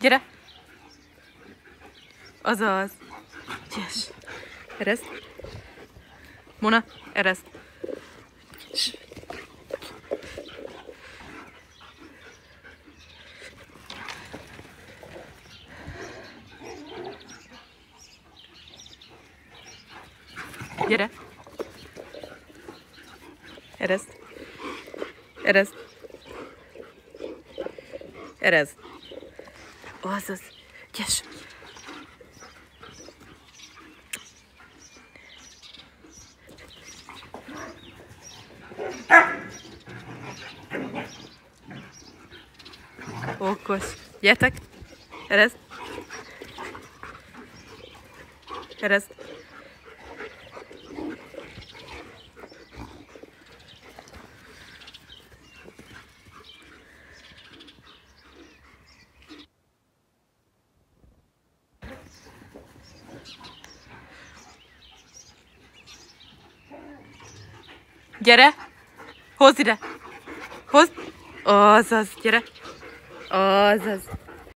Gyere! Azaz. Yes. Ereszt. Mona, ereszt. Yes. Gyere! Ereszt. Ereszt. Ereszt. Azaz. Yes. Okos. Gyertek! Ereszt. Ereszt. Gyere! Hozd ide! Hozd! Azaz, gyere! Azaz!